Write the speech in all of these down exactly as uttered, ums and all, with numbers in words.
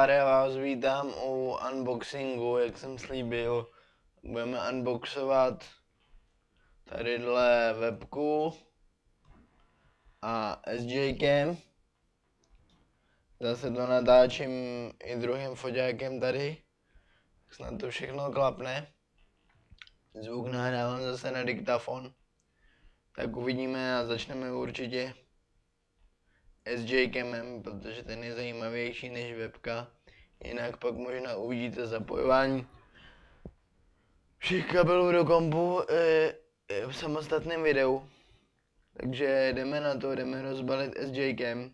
nazdar, já vás vítám u unboxingu, jak jsem slíbil. Budeme unboxovat tadyhle webku a S J Cam. Zase to natáčím i druhým foťákem tady, snad to všechno klapne. Zvuk nahrávám zase na diktafon. Tak uvidíme a začneme určitě S J Camem, protože ten je zajímavější než webka. Jinak pak možná uvidíte zapojování všech kabelů do kompu e, e, v samostatném videu. Takže jdeme na to, jdeme rozbalit S J Cam.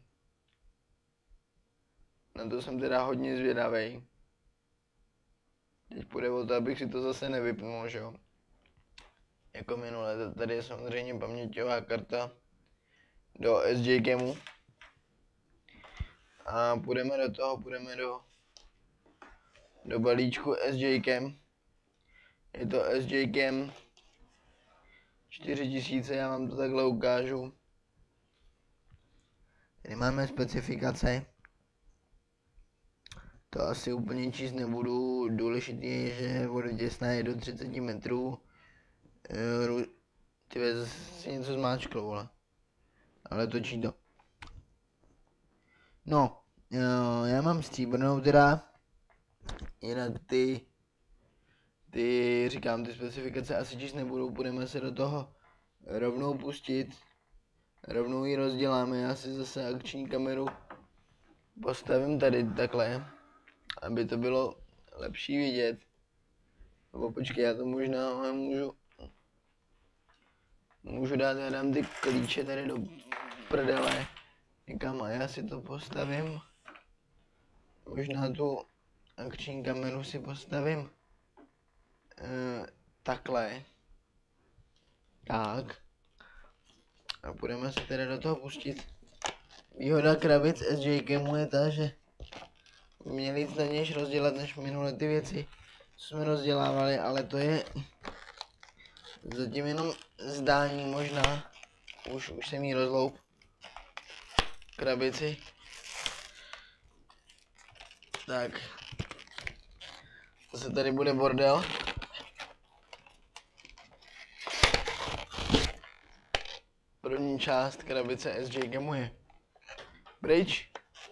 Na to jsem teda hodně zvědavej. Teď půjde o to, abych si to zase nevypnul, že jo. Jako minule, tady je samozřejmě paměťová karta do S J Camu. A půjdeme do toho, půjdeme do, do balíčku S J Cam. Je to S J Cam čtyři tisíce, já vám to takhle ukážu. Tady máme specifikace. To asi úplně číst nebudu, důležité je, že vodotěsná je do třicet metrů. Ty si něco zmáčklo, vole. Ale točí to. No, já mám stříbrnou teda. Jinak ty, ty, říkám, ty specifikace asi číst nebudu, budeme se do toho rovnou pustit. Rovnou ji rozděláme, já si zase akční kameru postavím tady takhle, aby to bylo lepší vidět. Nebo počkej, já to možná můžu, můžu dát, já dám ty klíče tady do prdele někam a já si to postavím. Možná tu akční kameru si postavím e, takhle. Tak. A budeme se teda do toho pustit. Výhoda krabic S J Camu je ta, že měli snadnější rozdělat než minule ty věci, co jsme rozdělávali, ale to je zatím jenom zdání možná. Už, už jsem jí rozloup krabici. Tak. Zase tady bude bordel. První část krabice S J Camu je pryč.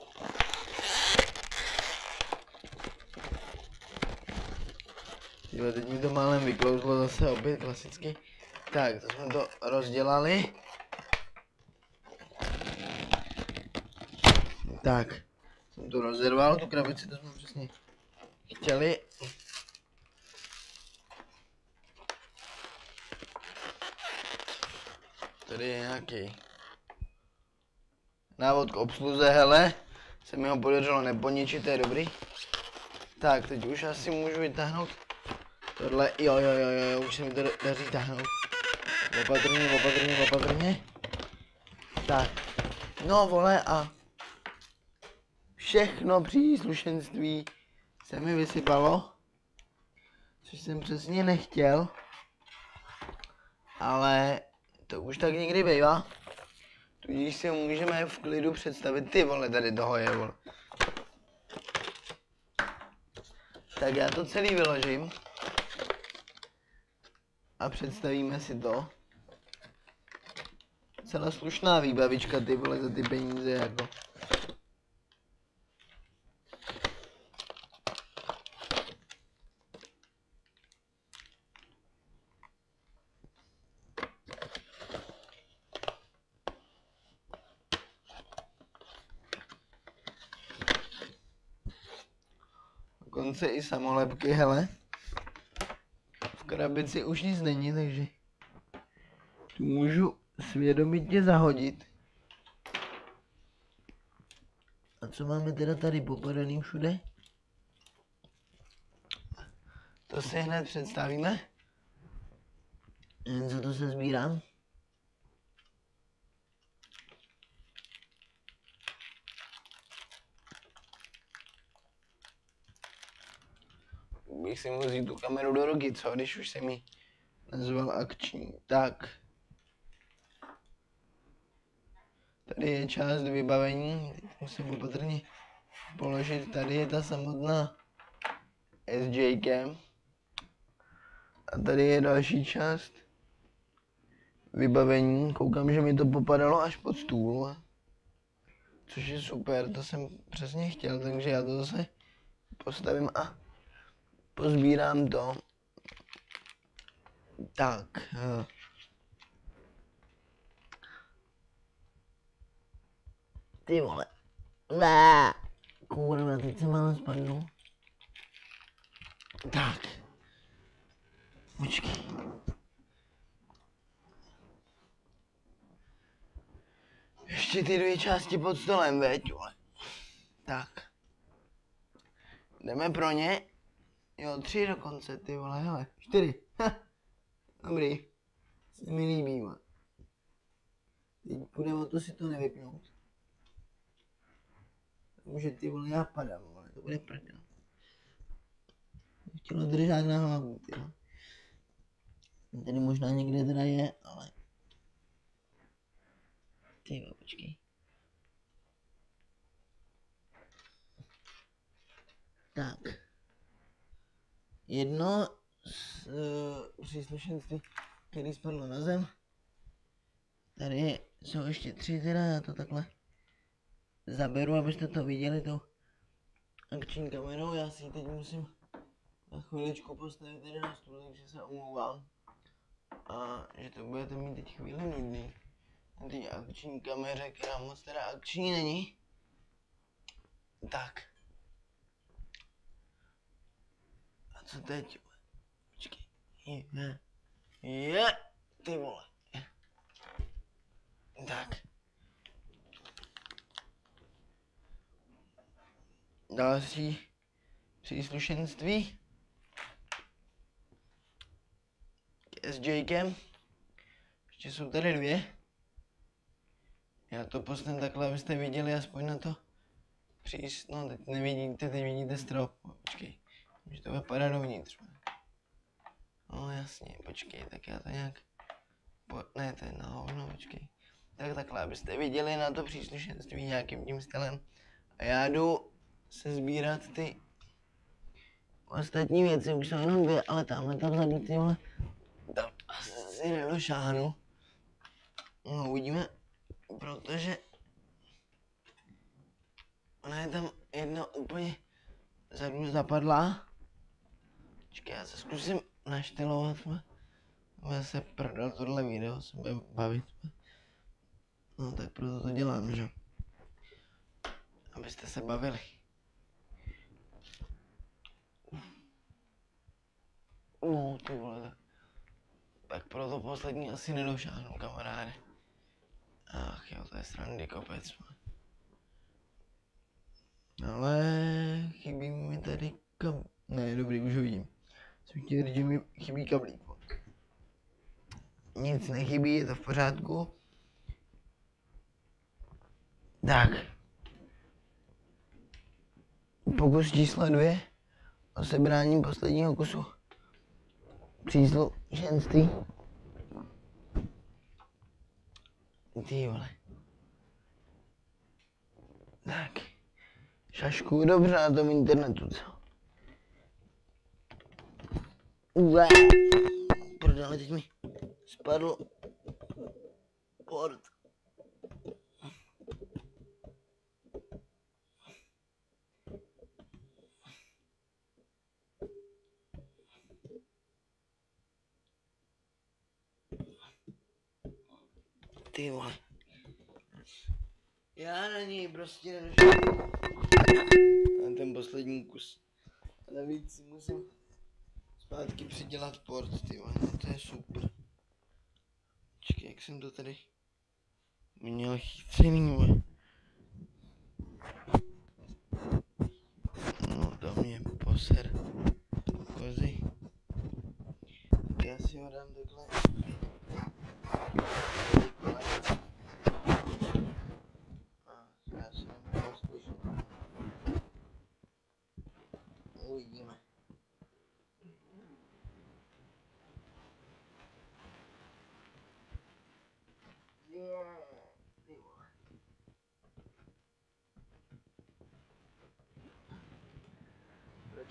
Tyhle, teď mi to málem vyklouzlo zase opět klasicky. Tak, to jsme to rozdělali. Tak, jsem to rozerval, tu krabici, to jsme přesně chtěli. Tady je nějaký návod k obsluze, hele. Se mi ho podařilo neponičit, to je dobrý. Tak, teď už asi můžu vytáhnout tohle, jo, jo, jo, jo, už se mi to daří táhnout. Opatrně, opatrně, opatrně. Tak, no vole a všechno příslušenství se mi vysypalo, což jsem přesně nechtěl, ale to už tak někdy bývá. Tudíž si můžeme v klidu představit, ty vole, tady toho je, vole. Tak já to celý vyložím a představíme si to. Celá slušná výbavička, ty vole, za ty peníze, jako. Dokonce i samolepky, hele. V krabici už nic není, takže tu můžu svědomitě zahodit. A co máme teda tady popadaný všude? To si hned představíme. Jen za to se sbírám. Bych si mohl vzít tu kameru do ruky, co, když už jsem ji nazval akční. Tak. Tady je část vybavení, teď musím opatrně položit. Tady je ta samotná S J Cam. A tady je další část vybavení. Koukám, že mi to popadalo až pod stůl. Což je super, to jsem přesně chtěl, takže já to zase postavím a pozbírám to. Tak. Ty vole. Bá. Kurva, teď se mám spadnu. Tak. Počkej. Ještě ty dvě části pod stolem, veď, vole. Tak. Jdeme pro ně. Jo, tři dokonce, ty vole, hele. Čtyři. Ha. Dobrý. Se mi líbí, vole. Teď půjde o to si to nevypnout. Může ty vole, já padám, vole, to bude prdel. Chtělo držet na hlavu, ty vole. Tady možná někde teda je, ale... Ty vole, počkej. Tak. Jedno z uh, příslušenství, který spadlo na zem. Tady jsou ještě tři teda, já to takhle zaberu, abyste to viděli tou akční kamerou. Já si ji teď musím na chviličku postavit tady na stůl, takže se omlouvám. A že to budete mít teď chvíli nudný. Na té akční kameře, která moc teda akční není. Tak. A co teď? Počkej. Je. Je. Ty vole. Je. Tak. Další příslušenství. S J Cam. Ještě jsou tady dvě. Já to postavím takhle, abyste viděli aspoň na to přís. No, teď nevidíte, teď vidíte strop. Počkej. Může to vypadá dovnitř. No jasně, počkej, tak já to nějak... Po... Ne, to je na hovno, počkej. Tak takhle, abyste viděli na to příslušenství nějakým tím stylem. A já jdu se sbírat ty ostatní věci, už jsou jenom dvě, ale tamhle tam vzadu ty vole, tam asi nedošáhnu. No uvidíme, protože ona je tam jedna úplně vzadu zapadlá. Počkej, já se zkusím naštylovat, bude se prdel tohle video, se bude bavit. No tak proto to dělám, že? Abyste se bavili. No ty vole, tak, tak proto poslední asi nedošáhnu, kamaráde. Ach jo, to je srandy kopec. Ale chybí mi tady kam... Ne, dobrý, už ho vidím. Jsem chtěl říct, že mi chybí kablík. Nic nechybí, je to v pořádku. Tak. Pokus číslo dvě. O sebrání posledního kusu příslušenství. Ty vole. Tak. Šašku, dobře na tom internetu, co? Ué. Prdele, teď mi spadl port. Ty vole. Já na něj prostě nedošel. Na ten poslední kus. A navíc si musím zpátky přidělat port, ty vole. To je super. Počkej, jak jsem to tady měl chycený, vole. No to mě poser. Kozy. Tak já si ho dám takhle. Uvidíme.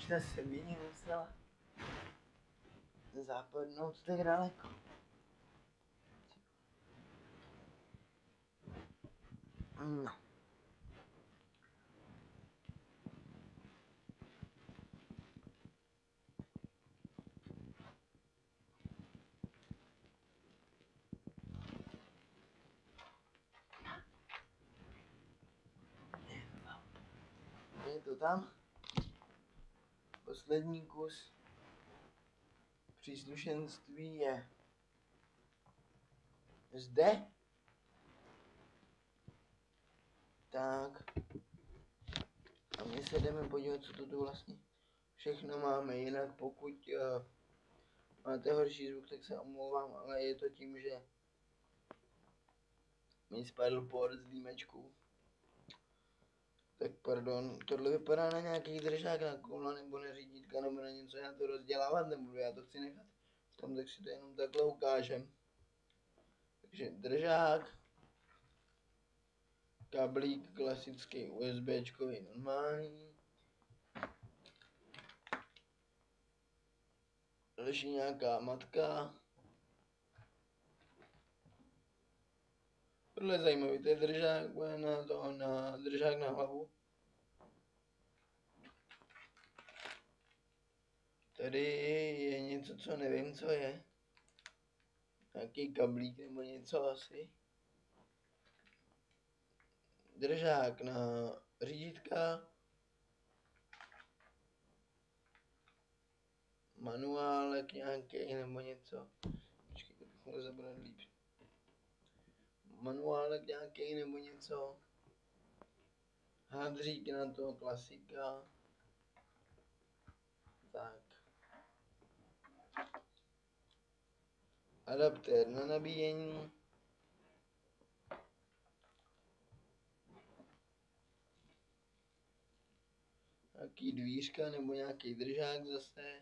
ta se mě musela zapadnout tak daleko. No. Je to tam. Poslední kus příslušenství je zde. Tak. A my se jdeme podívat, co to tu vlastně všechno máme. Jinak pokud uh, máte horší zvuk, tak se omlouvám, ale je to tím, že mi spadl port z dýmečku. Tak pardon, tohle vypadá na nějaký držák na kola nebo na řídítka nebo na něco, já to rozdělávat nebudu, já to chci nechat v tom, tak si to jenom takhle ukážem. Takže držák, kablík klasický USBčkový normální, leží nějaká matka. Tohle je zajímavý, to je držák na, to, na držák na hlavu. Tady je něco, co nevím, co je. Nějaký kablík nebo něco asi. Držák na řídítka. Manuálek nějaký nebo něco. Počkej, to bych mohl zabrat líp. Manuálek nějaký nebo něco. Hadřík na to, klasika. Tak. Adaptér na nabíjení. Nějaký dvířka nebo nějaký držák zase.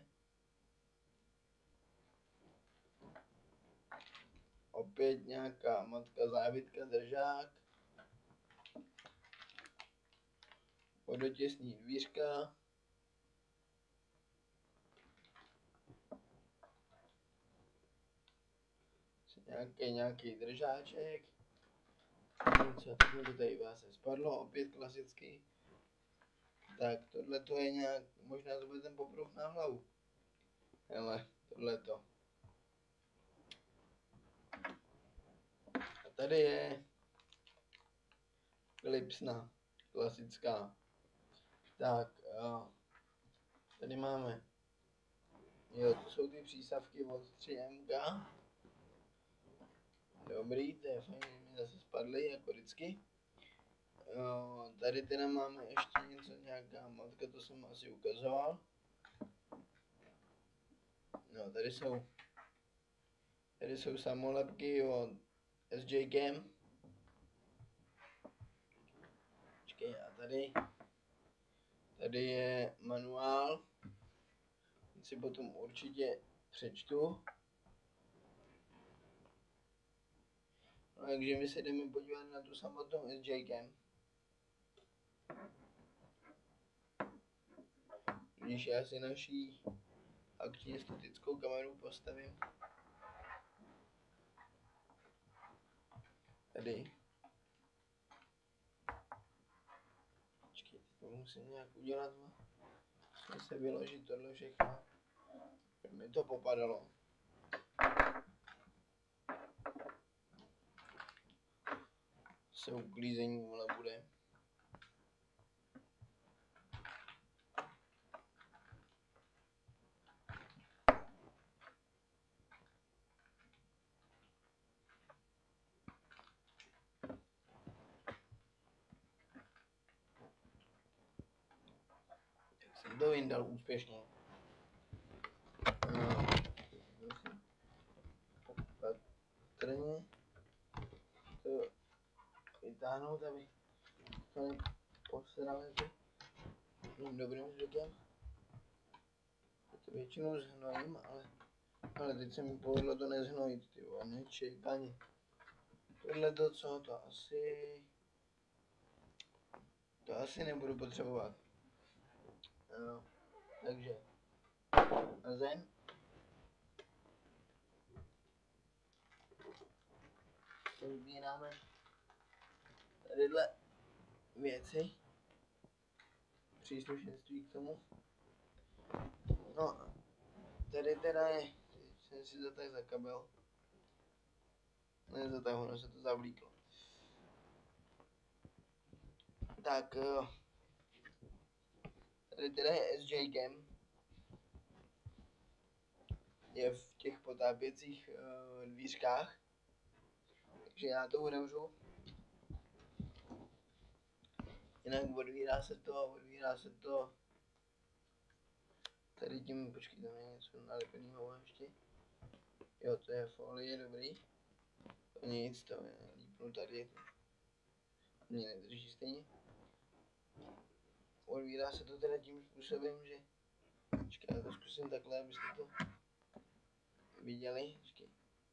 Opět nějaká matka, závitka, držák. Vodotěsní dvířka. Nějaký, nějaký držáček. Něco, to tady vás se spadlo, opět klasický. Tak, tohle to je nějak, možná to bude ten popruh na hlavu. Hele, tohle to. A tady je klipsna, klasická. Tak, a tady máme, jo, to jsou ty přísavky od tři em ká. Dobrý, to je fajn, mi zase spadly, jako vždycky. Jo, tady teda máme ještě něco, nějaká matka, to jsem asi ukazoval. No, tady jsou, tady jsou samolepky od S J Cam. Počkej, a tady, tady je manuál, ten si potom určitě přečtu. No, takže my se jdeme podívat na tu samotnou S J Cam. Když já si naší akční statickou kameru postavím. Tady. Počkej, to musím nějak udělat. Musím se vyložit tohle všechno. Mi to popadalo. Se uklízení vole bude. Tak jsem to vyndal úspěšně. Patrně to vytáhnout, aby to neposrali tím dobrým zvykem. To většinou zhnojím, ale, ale teď se mi povedlo to nezhnojit, ty vole, nečekaně. Tohle to co, to asi, to asi nebudu potřebovat. No. Takže na zem. Rozbíráme tadyhle věci, příslušenství k tomu. No, tady teda je, jsem si zatáhl za kabel. Ne zatáhl, ono se to zavlíklo. Tak, tady teda je S J Cam. Je v těch potápěcích uh, dvířkách. Takže já to otevřu. Jinak odvírá se to, odvírá se to tady tím, počkej, tam je něco nalepenýho ještě. Jo, to je folie, dobrý. To nic, to je lípnu tady. Mě nedrží stejně. Odvírá se to teda tím způsobem, že... Počkej, já to zkusím takhle, abyste to viděli. Počkej.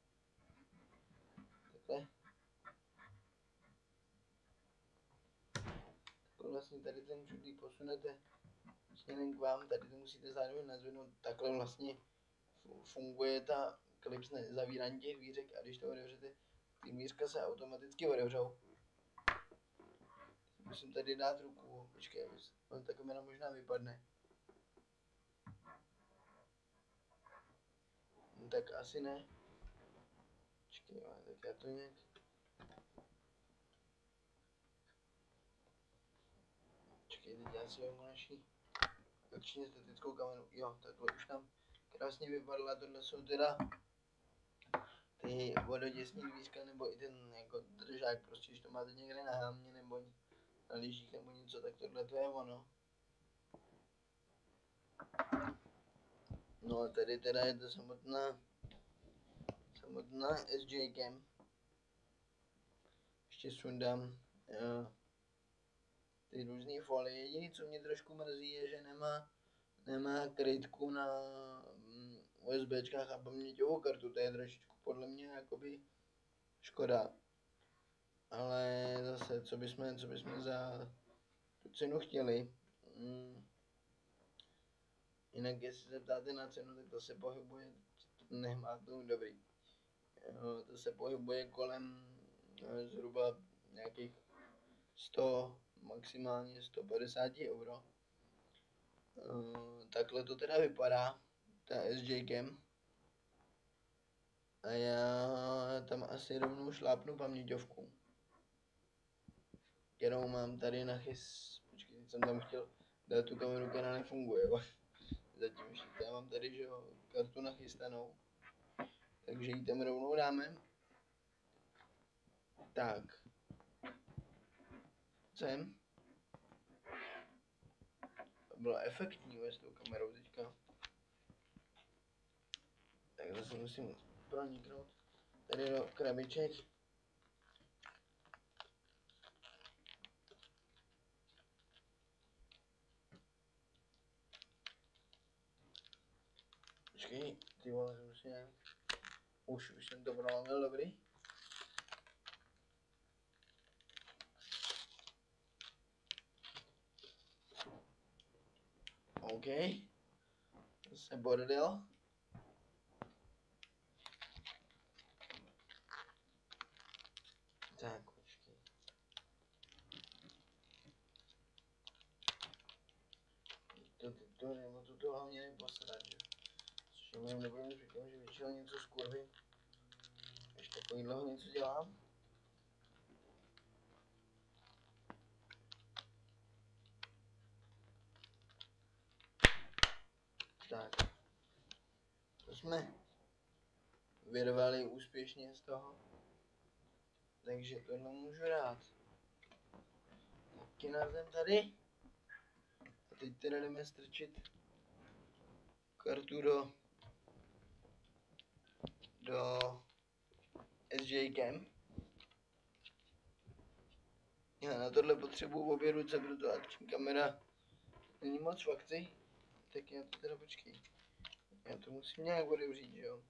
Takhle. Takhle vlastně tady ten čudlík posunete směrem k vám, tady to musíte zároveň nazvinout. Takhle vlastně funguje ta klipsné zavírání těch dvířek a když to otevřete, ty dvířka se automaticky otevřou. Musím tady dát ruku, počkej, on ta kamera možná vypadne. No, tak asi ne. Počkej, tak já to nějak... Počkej, teď já si vezmu naši akčně statickou kameru. Jo, takhle už tam krásně vypadla, tohle jsou teda ty vododěsní dvířka, nebo i ten jako držák, prostě když to máte někde na helmě nebo na lyžích nebo něco, tak tohle to je ono. No a tady teda je to samotná, samotná S J Cam. Ještě sundám jo, ty různé folie. Jediné, co mě trošku mrzí, je, že nemá, nemá krytku na mm, USBčkách a paměťovou kartu. To je trošičku podle mě jakoby škoda. Ale zase, co bychom, co bychom za tu cenu chtěli. Mm. Jinak, jestli se ptáte na cenu, tak to se pohybuje, nemá to dobrý. Jo, to se pohybuje kolem no, zhruba nějakých sto, maximálně sto padesát euro. Uh, takhle to teda vypadá, ta S J Cam. A já tam asi rovnou šlápnu paměťovku, kterou mám tady na chys... Počkej, teď jsem tam chtěl dát tu kameru, která nefunguje. Zatím ještě, já mám tady, že jo, kartu nachystanou. Takže ji tam rovnou dáme. Tak. Sem. To bylo efektní s tou kamerou teďka. Tak zase musím proniknout tady do krabiček. Počkej, ty vole, musím nějak... Už, už jsem to prolomil, dobrý. OK. Zase bordel. Tak, počkej. To, to, to, nebo to, to hlavně neposrat, že? Což jim nebudeme říkat, že většinou něco skurvím. Když takovýhleho něco dělám. Tak. To jsme vyrvali úspěšně z toho. Takže tohle můžu dát taky na zem tady. A teď teda jdeme strčit kartu do, do S J Cam. Já na tohle potřebuju obě ruce, protože akční kamera není moc v akci. Tak já to teda počkej. Já to musím nějak odevřít, že jo?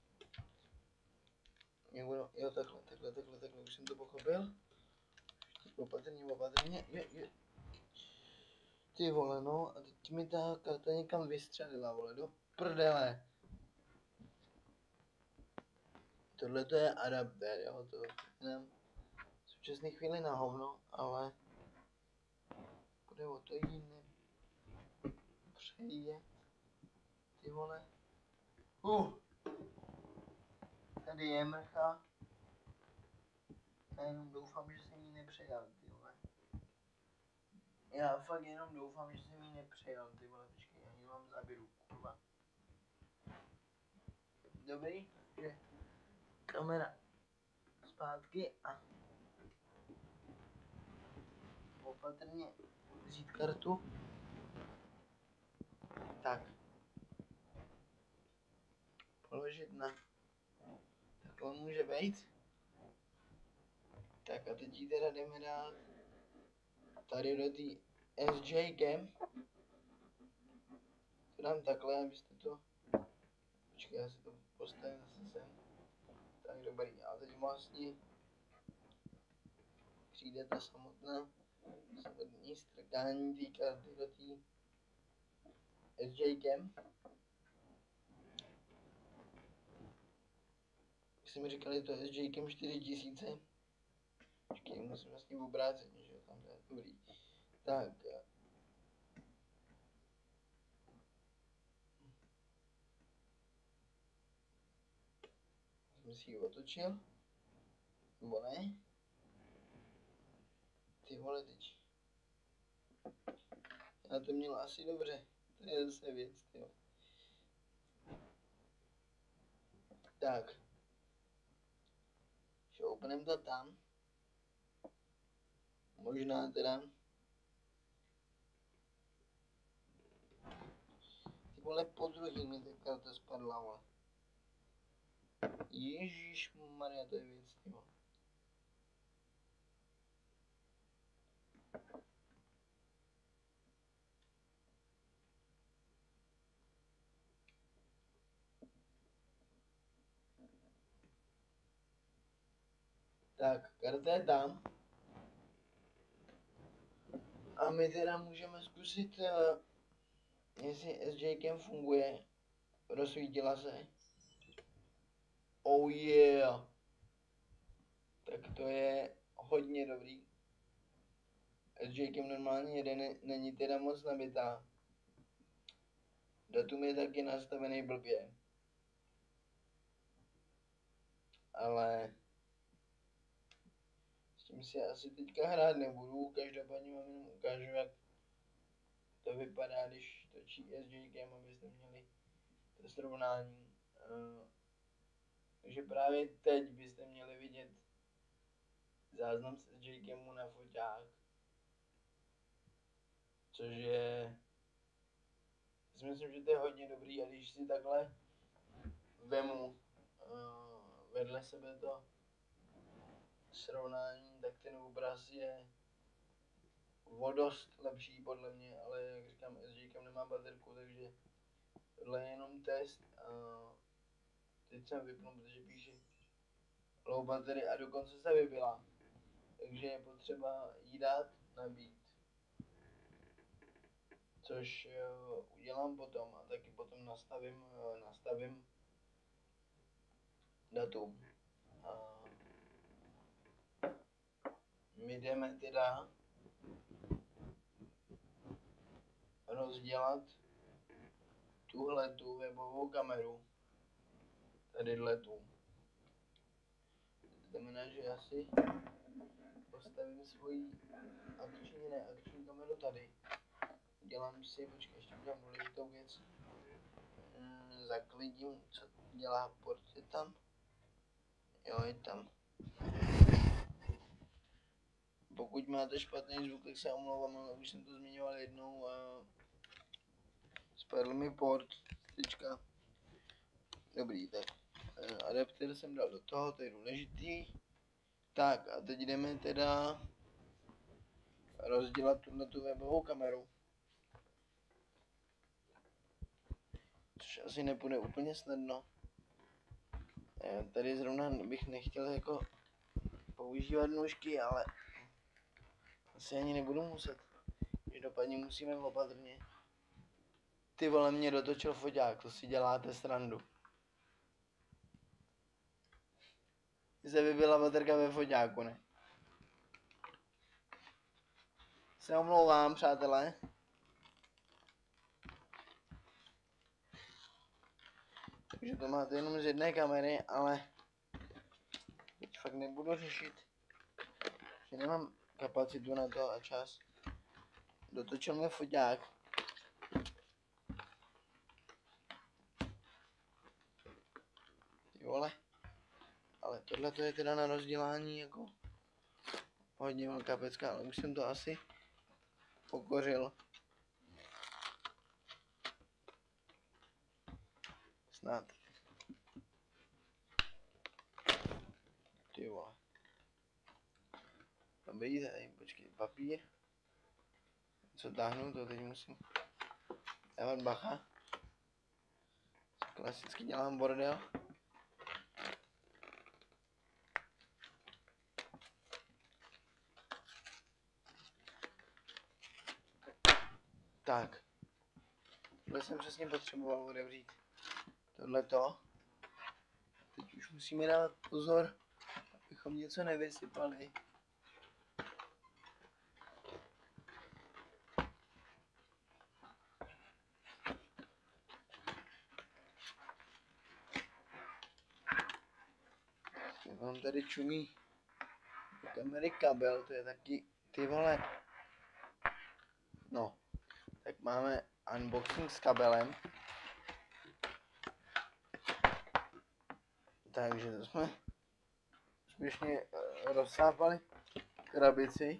Jo, jo, takhle, takhle, takhle, takhle, už jsem to pochopil. Opatrně, opatrně, je, je. Ty vole, no, a teď mi ta karta někam vystřelila, vole, do prdele. Tohle to je adaptér, jo, to nám v současné chvíli na hovno, ale bude o to jiné. Přejde. Ty vole. Uh. Tady je mrcha. Já jenom doufám, že jsem jí nepřejal, ty vole. Já fakt jenom doufám, že jsem jí nepřejal, ty vole, počkej, já ji mám záběru, kurva. Dobrý, že kamera zpátky a opatrně vzít kartu. Tak. Položit na. Takhle může být. Tak a teď ji teda jdeme dát tady do té S J Cam. To dám takhle, abyste to... Počkej, já si to postavím zase sem. Tak dobrý, a teď vlastně přijde ta samotná samotný strkání té karty do té S J Cam. Jak jsem mi říkal, je to S J Cam čtyři tisíce. Počkej, musím vlastně obráceně, že jo, tam je dobrý. Tak. Jsem si ji otočil. Nebo ne? Ty vole, teď. Já to měl asi dobře. To je zase věc, tyjo. Tak. Šoupnem to tam. Možná teda. Ty vole, po druhý mi ta karta spadla, vole. Ježišmarja, to je věc, tyjo. Tak, karta je tam. A my teda můžeme zkusit, uh, jestli S J Cam funguje. Rozsvítila se. Oh yeah. Tak to je hodně dobrý. S J Cam normálně jede, ne, není teda moc nabitá. Datum je taky nastavený blbě. Ale s tím si asi teďka hrát nebudu, každopádně vám jenom ukážu, jak to vypadá, když točí S J Cam, abyste měli to srovnání. Uh, takže právě teď byste měli vidět záznam z S J Camu na foťák. Což je... Já si myslím, že to je hodně dobrý a když si takhle vemu uh, vedle sebe to srovnání, tak ten obraz je o dost lepší podle mě, ale jak říkám, S J Cam nemá baterku, takže tohle je jenom test. Uh, teď jsem vypnul, protože píše low battery a dokonce se vybila, takže je potřeba jí dát nabít. Což uh, udělám potom a taky potom nastavím, uh, nastavím datum. Uh, my jdeme teda rozdělat tuhle tu webovou kameru, tadyhle tu. To znamená, že já si postavím svoji akční, ne akční kameru tady. Dělám si, počkej, ještě udělám důležitou věc. Hmm, zaklidím, co dělá port, je tam. Jo, je tam. Pokud máte špatný zvuk, tak se omlouvám, ale už jsem to zmiňoval jednou. A spadl mi port, tyčka. Dobrý, tak adapter jsem dal do toho, to je důležitý. Tak a teď jdeme teda rozdělat tu webovou kameru. Což asi nepůjde úplně snadno. Tady zrovna bych nechtěl jako používat nůžky, ale asi ani nebudu muset. Když každopádně musíme opatrně. Ty vole, mě dotočil foťák, to si děláte srandu. Se vybila baterka ve foťáku, ne? Se omlouvám, přátelé. Takže to máte jenom z jedné kamery, ale teď fakt nebudu řešit, že nemám kapacitu na to a čas. Dotočil mi foťák. Ty vole. Ale tohle to je teda na rozdělání jako hodně velká pecka, ale už jsem to asi pokořil. Snad. Ty vole. Dobrý, tady počkej, papír. Co táhnu, to teď musím dávat bacha. Klasicky dělám bordel. Tak. Tohle jsem přesně potřeboval otevřít. Tohleto. Teď už musíme dávat pozor, abychom něco nevysypali. Mám tady čumí kamery kabel, to je taky, ty vole. No, tak máme unboxing s kabelem. Takže to jsme úspěšně rozsápali krabici.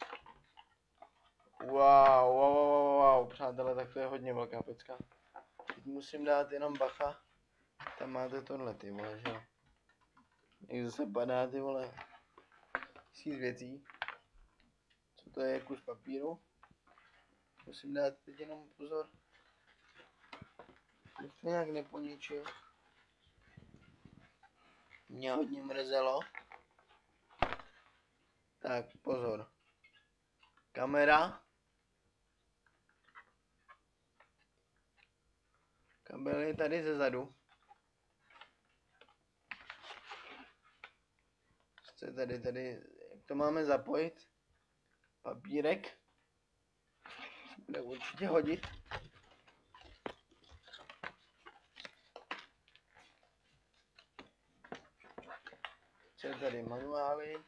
Wow, wow, wow, wow, přátelé, tak to je hodně velká pecka. Teď musím dát jenom bacha. Tam máte tohle, ty vole, že jo. Jak zase padá, ty vole, tisíc věcí. Co to je, kus papíru. Musím dát teď jenom pozor. Bych to nějak neponičil. Mě hodně mrzelo. Tak, pozor. Kamera. Kabel je tady ze zadu. Co tady, tady, jak to máme zapojit? Papírek. Bude určitě hodit. Co je tady, manuály.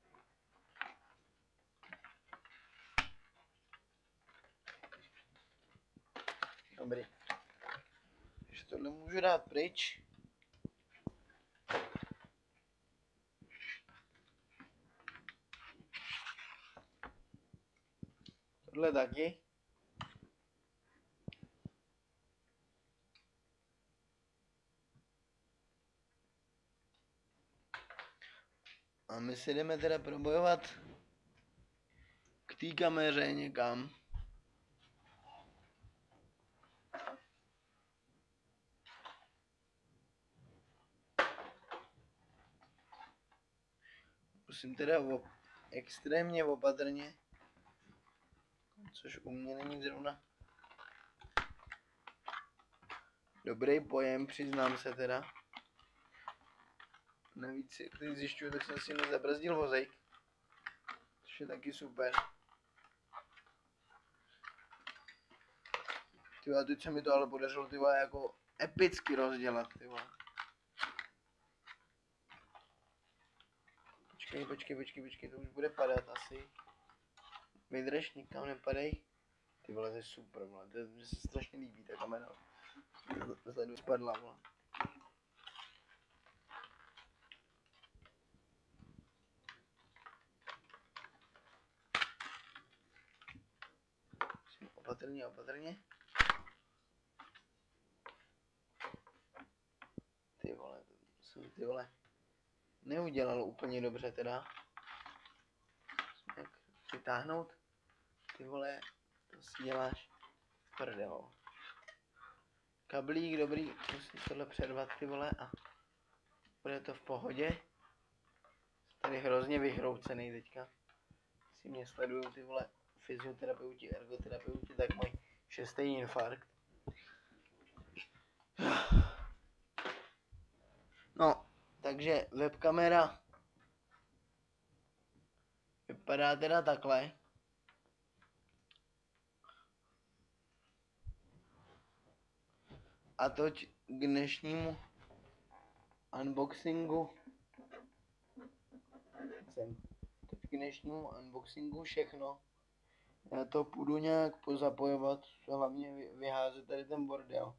Dobrý. Takže tohle můžu dát pryč. Tohle taky. A my si jdeme teda probojovat k té kameře někam. Musím teda op extrémně opatrně, což u mě není zrovna dobrý pojem, přiznám se teda. Navíc, když zjišťuju, tak jsem si nezabrzdil vozejk, což je taky super. Tyva, teď se mi to ale podařilo, tyva, jako epicky rozdělat, tyva. Počkej, počkej, počkej, počkej, to už bude padat asi. Vydrž, nikam nepadej. Ty vole, to je super, vole, to je, se strašně líbí ta kamera. Zledu spadla, vole. Opatrně, opatrně. Ty vole, to jsem, ty vole, neudělal úplně dobře teda. Jak vytáhnout? Ty vole, to si děláš prdel. Kablík, dobrý, musím tohle přervat, ty vole, a bude to v pohodě. Tady hrozně vyhroucený teďka. Si mě sledují ty vole fyzioterapeuti, ergoterapeuti, tak mají šestý infarkt. No, takže webkamera vypadá teda takhle. A toť k dnešnímu unboxingu jsem toť k dnešnímu unboxingu všechno. Já to půjdu nějak pozapojovat, hlavně vyházet tady ten bordel.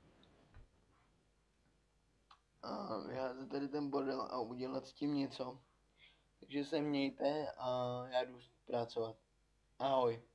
A vyházet tady ten bordel a udělat s tím něco. Takže se mějte a já jdu pracovat. Ahoj.